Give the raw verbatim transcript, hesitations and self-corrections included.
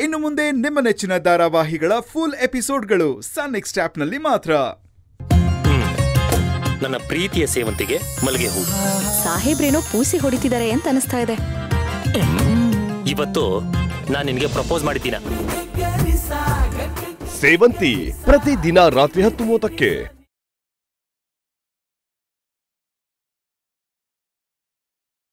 ಇನ್ನು ಮುಂದೆ ನಿಮ್ಮ ನೆಚ್ಚಿನ ಧಾರಾವಾಹಿಗಳ ಫುಲ್ ಎಪಿಸೋಡ್ಗಳು ಸನ್ ನೆಕ್ಸ್ಟ್ ಆಪ್ನಲ್ಲಿ ಮಾತ್ರ. ನನ್ನ ಪ್ರೀತಿಯ ಸೇವಂತಿಗೆ ಮಲ್ಲಿಗೆ ಹೂ. ಸಾಹೇಬ್ರೇನೋ ಪೂಸಿ ಹೊಡಿತಿದ್ದಾರೆ ಅಂತ ಅನಿಸ್ತಾ ಇದೆ. ಇವತ್ತು ನಾನು ನಿನಗೆ ಪ್ರಪೋಸ್ ಮಾಡಿದ್ದೀನ. ಸೇವಂತಿ ಪ್ರತಿ ದಿನ ರಾತ್ರಿ ಹತ್ತು ಮೂವತ್ತಕ್ಕೆ.